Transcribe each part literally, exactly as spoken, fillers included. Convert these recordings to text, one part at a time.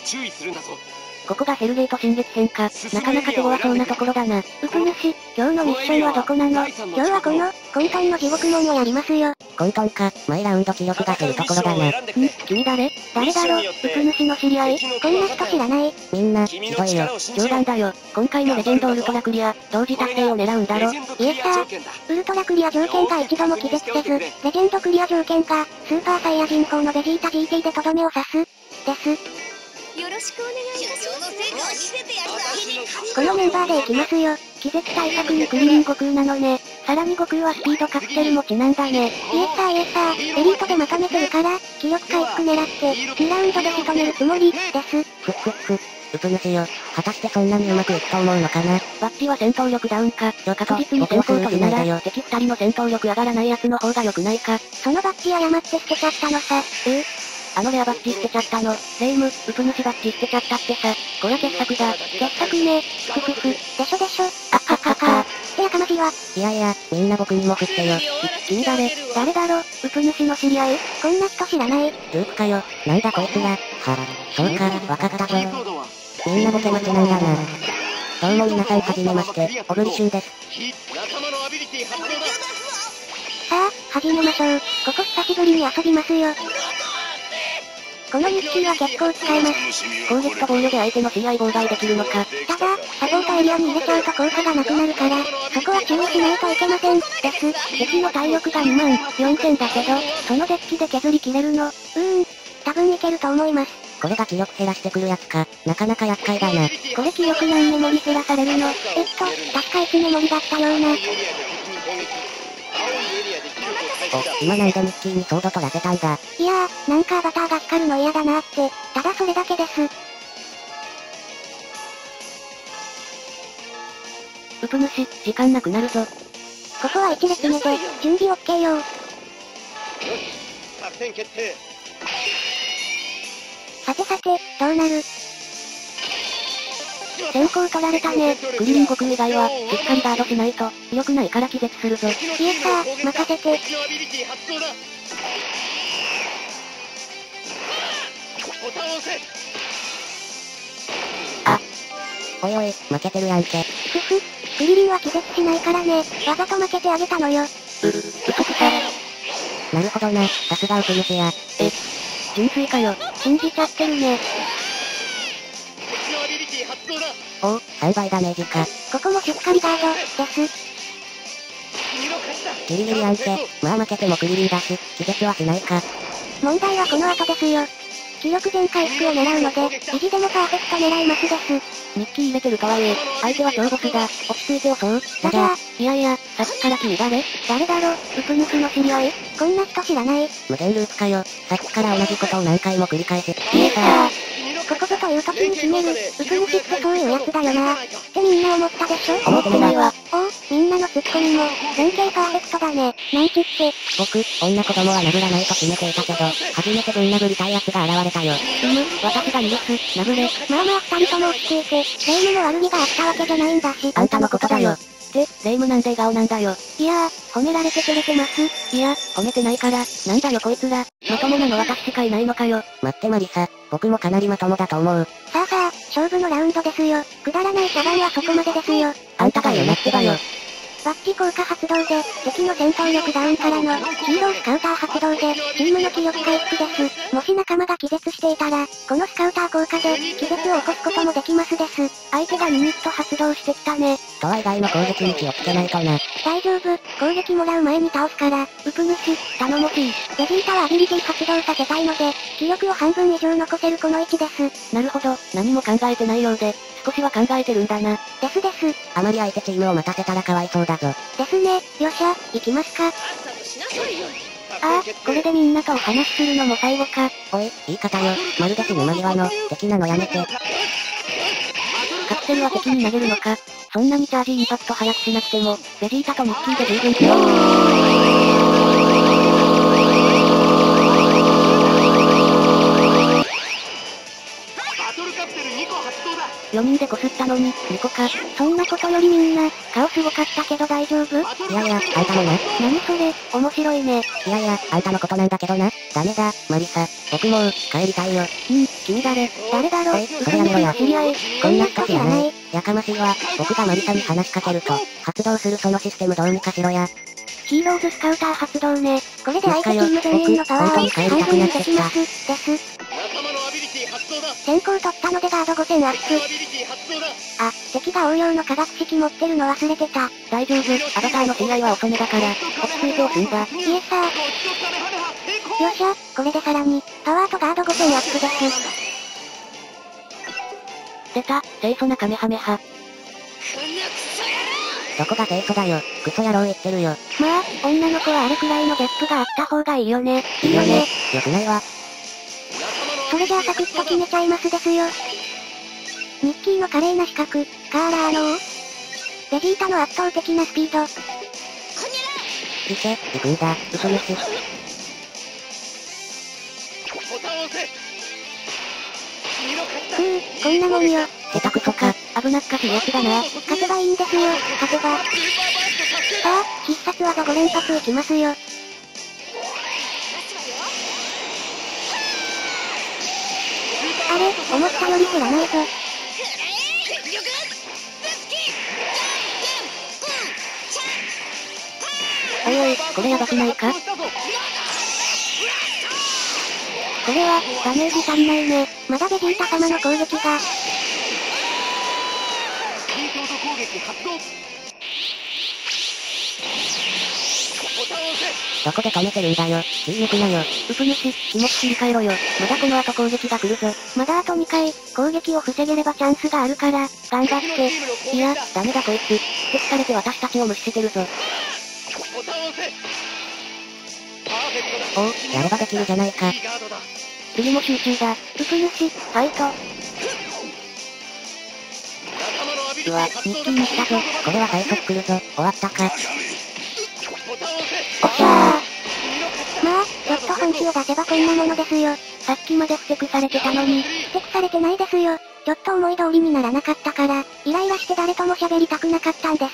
注意するんだぞ。 ここがヘルゲート進撃編か。なかなか手強そうなところだな。 ウプ主、今日のミッションはどこなの？今日はこの、混沌の地獄門をやりますよ。 混沌か、毎ラウンド気力が減るところだな。ん？君誰？ 誰だろ？ウプ主の知り合い？こんな人知らない。 みんな、ひどいよ。冗談だよ。今回のレジェンドウルトラクリア、同時達成を狙うんだろ。 いえさ、ウルトラクリア条件が一度も気絶せず、レジェンドクリア条件が、スーパーサイヤ人法のベジータ ジーティー でとどめを刺す。です。 よろしくお願いします。 このメンバーでいきますよ。気絶対策にクリリン悟空なのね。さらに悟空はスピードカプセル持ちなんだね。イエサーイエサー、エリートでまとめてるから、気力回復狙って、にラウンドで仕留めるつもり、です。 ふっふっふ。ウプ主よ。果たしてそんなにうまくいくと思うのかな。バッチは戦闘力ダウンか。確実に戦闘というなら、敵二人の戦闘力上がらないやつの方が良くないか。 そのバッチ誤って捨てちゃったのさ。 えーあのレアバッジ捨てちゃったの。レイム、ウプ主バッジ捨てちゃったってさ。こりゃ傑作だ。 傑作ね。ふふふ。でしょでしょ。あっはっはっは。ってやかましいわ。 いやいや、みんな僕にも振ってよ。 君誰？誰だろ？ウプ主の知り合い？こんな人知らない。 ルークかよ。なんだこいつら。は、そうか、わかったぞ。みんなボケ待ちなんだな。どうも皆さんはじめまして、オブリシュンです。 さあ、始めましょう。ここ久しぶりに遊びますよ。この日記は結構使えます。 攻撃と防御で相手の シーアイ 妨害できるのか。 ただ、サポートエリアに入れちゃうと効果がなくなるから、そこは注意しないといけません。です。敵の体力がにまんよんせんだけど、そのデッキで削り切れるの。うーん、多分いけると思います。 これが気力減らしてくるやつか。なかなか厄介だな。 これ気力何メモリ減らされるの？えっと、確かいちメモリだったような。 お、今なんでミッキーにソード取らせたんだ。 いやー、なんかアバターが光るの嫌だなーって、ただそれだけです。 ウプ主、時間なくなるぞ。 ここはいち列目で、準備 OK よー。さてさて、どうなる？先行取られたね。 クリリン悟空以外は、しっかりガードしないと、良くないから気絶するぞ。 イエサー、任せて。 あ。おいおい、負けてるやんけ。 ふふ、クリリンは気絶しないからね。わざと負けてあげたのよ。う、 嘘くさ。なるほどな、さすがウプ主や。え、純粋かよ。 信じちゃってるね。 おお、さんばいダメージか。 ここもしっかりガード、です。 ギリギリやんけ。まあ負けてもクリリンだし、気絶はしないか。 問題はこの後ですよ。気力全回復を狙うので、意地でもパーフェクト狙いますです。 日記入れてるとはいえ、相手は超ボスだ。落ち着いて襲う。 だじゃあ、 いやいや、さっきから君誰？ 誰だろ？ウプ主の知り合い？こんな人知らない。 無限ループかよ。さっきから同じことを何回も繰り返し。 イエーサー。ここぞという時に決める、ウプ主ってそういうやつだよな。ってみんな思ったでしょ？ 思ってないわ。 おお、みんなのツッコミも、連携パーフェクトだね。なんちって。 僕、女子供は殴らないと決めていたけど、初めてぶん殴りたいやつが現れたよ。うむ、私が許す、殴れ。 まあまあ二人とも落ち着いて、レイムの悪気があったわけじゃないんだし。 あんたのことだよ。で、レイムなんで笑顔なんだよ。 いやー、褒められて照れてます。 いや、褒めてないから、なんだよこいつら。まともなの私しかいないのかよ。待ってマリサ、僕もかなりまともだと思う。 さあさあ、勝負のラウンドですよ。くだらない茶番はそこまでですよ。 あんたが言うなってばよ。 バッチ効果発動で、敵の戦闘力ダウンからの、ヒーロースカウター発動で、チームの気力回復です。もし仲間が気絶していたら、このスカウター効果で、気絶を起こすこともできますです。相手がユニット発動してきたね。 とは以外の攻撃に気をつけないとな。 大丈夫、攻撃もらう前に倒すから、ウプ主、頼もしい。ベジータはアビリティ発動させたいので、気力を半分以上残せるこの位置です。 なるほど、何も考えてないようで、少しは考えてるんだな。 ですです。 あまり相手チームを待たせたらかわいそうだぞ。 ですね、よっしゃ、行きますか。ああ、これでみんなとお話しするのも最後か。 おい、言い方よ。まるで死ぬ間際の、敵なのやめて。カプセルは敵に投げるのか。そんなにチャージインパクト早くしなくても、ベジータとミッキーで十分しよう。 よにんでこすったのに、にこか。 そんなことよりみんな、カオすごかったけど大丈夫？ いやいや、あんたもな。 何それ、面白いね。 いやいや、あんたのことなんだけどな。ダメだ、マリサ。僕もう、帰りたいよ。 ん、君誰？誰だろ？ え、それやめろや。 知り合い、 こんな人知らない。 い。 やかましいわ。僕がマリサに話しかけると、発動するそのシステムどうにかしろや。 ヒーローズスカウター発動ね。これで相手チーム全員のパワーを半分にできます。です。先行取ったのでガードごせんアップ。あ、敵が応用の化学式持ってるの忘れてた。 大丈夫、アバターの シーアイ は遅めだから、落ち着いて押すんだ。 イエスサー。よっしゃ、これでさらに、パワーとガードごせんアップです。 出た、清楚なカメハメハ。どこが清楚だよ、クソ野郎言ってるよ。 まあ、女の子はあれくらいのギャップがあった方がいいよね。 いいよね、よくないわ。 それじゃあサクッと決めちゃいますですよ。ニッキーの華麗な四角、カーラーのベジータの圧倒的なスピード。 いけ、行くんだ、嘘主。 ふぅ、こんなもんよ。 下手くそか、危なっかしいやつだな。 勝てばいいんですよ、勝てば。さあ、必殺技ご連発いきますよ。あれ、思ったより減らないぞ。 おいおい、これやばくないか？ これは、ダメージ足りないね。まだベジータ様の攻撃が。 どこで止めてるんだよ、気抜くなよ。うぷ主、気持ち切り替えろよ。まだこの後攻撃が来るぞ。 まだあとにかい、攻撃を防げればチャンスがあるから、頑張って。 いや、ダメだこいつ。指摘されて私たちを無視してるぞ。おお、やればできるじゃないか。次も集中だ。 うぷ主、ファイト。 うわ、ニッキーに来たぞ。これは最速来るぞ。終わったか。 おっしゃー。まあ、ちょっと本気を出せばこんなものですよ。 さっきまで不適されてたのに。 不適されてないですよ。ちょっと思い通りにならなかったから、イライラして誰とも喋りたくなかったんです。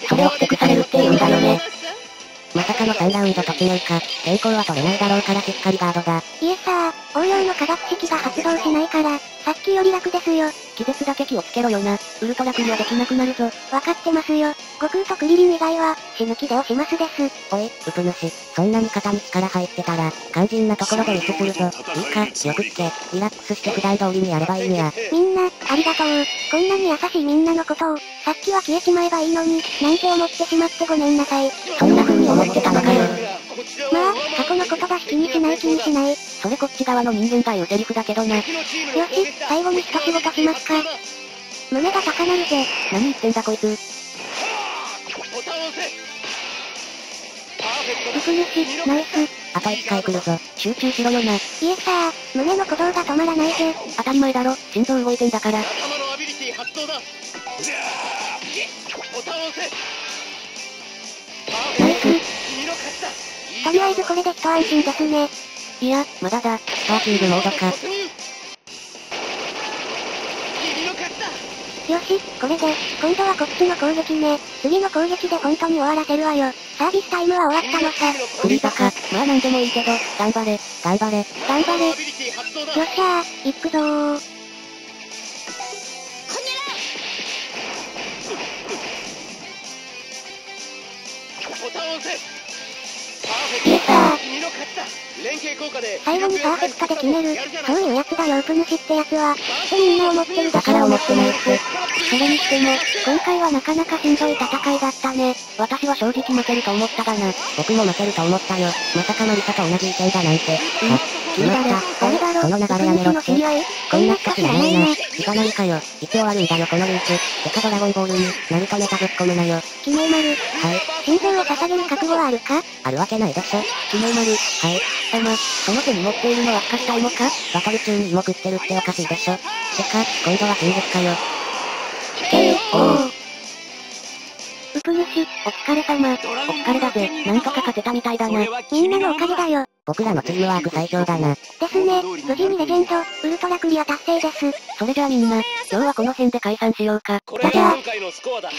それを不適されるって言うんだよね。まさかのさんラウンド突入か。健康は取れないだろうからしっかりガードだ。 いえさあ、応用の化学式が発動しないから、さっきより楽ですよ。 気絶だけ気をつけろよな。ウルトラクリアできなくなるぞ。 わかってますよ。悟空とクリリン以外は、死ぬ気で押しますです。 おい、ウプ主。そんなに肩に力入ってたら、肝心なところでミスするぞ。いいか、よく聞け。リラックスして普段通りにやればいいんや。 みんな、ありがとう。こんなに優しいみんなのことを、さっきは消えちまえばいいのに、なんて思ってしまってごめんなさい。 そんな風に思ってたのかよ。 まあ、過去のことが気にしない気にしない。 それこっち側の人間が言うセリフだけどな。よし、 最後に一仕事しますか。胸が高鳴るぜ。 何言ってんだこいつ。 ウプ主、ナイス。 あといっかい来るぞ。集中しろよな。 いえさあ、胸の鼓動が止まらないぜ。 当たり前だろ、心臓動いてんだから。 ナイス。とりあえずこれで一安心ですね。 いや、まだだ。パーキングモードか。 よし、これで、今度はこっちの攻撃ね。次の攻撃で本当に終わらせるわよ。サービスタイムは終わったのさ。 フリータか。まあなんでもいいけど、頑張れ、頑張れ。 頑張れ。よっしゃー、行くぞー。イエスサー。最後にパーフェクトで決める。そういうやつだよウプ主ってやつは。ってみんな思ってるでしょ。 だから思ってないって。 それにしても、今回はなかなかしんどい戦いだったね。 私は正直負けると思ったがな。僕も負けると思ったよ。まさかマリサと同じ意見だなんて。あ、決まった。 誰だろその流れやめろって。こんなしか知らないな。いかないかよ。いつ終わるんだよこのループ。てかドラゴンボールに、ナルトネタぶっ込むなよ。 キメイマル。 はい。 心臓を捧げる覚悟はあるか？ あるわけないでしょ。キメイマル。はい。様、その手に持っているのは悪化した芋か？バトル中に芋食ってるっておかしいでしょ。てか、今度は真実かよ。 ケーオー。ウプ主、 お疲れ様。お疲れだぜ。なんとか勝てたみたいだな。 みんなのおかげだよ。 僕らのチームワーク最強だな。 ですね。無事にレジェンド、ウルトラクリア達成です。 それじゃあみんな、今日はこの辺で解散しようか。 これが今回のスコアだ。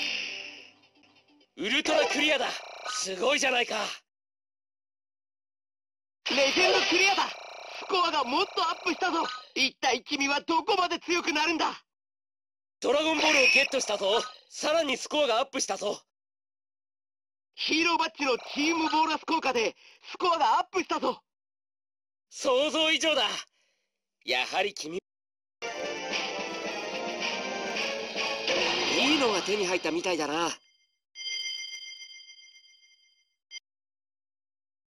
ウルトラクリアだ。すごいじゃないか。 レジェンドクリアだ。スコアがもっとアップしたぞ。一体君はどこまで強くなるんだ。 ドラゴンボールをゲットしたぞ。さらにスコアがアップしたぞ。 ヒーローバッジのチームボーナス効果でスコアがアップしたぞ。 想像以上だ。やはり君、いいのが手に入ったみたいだな。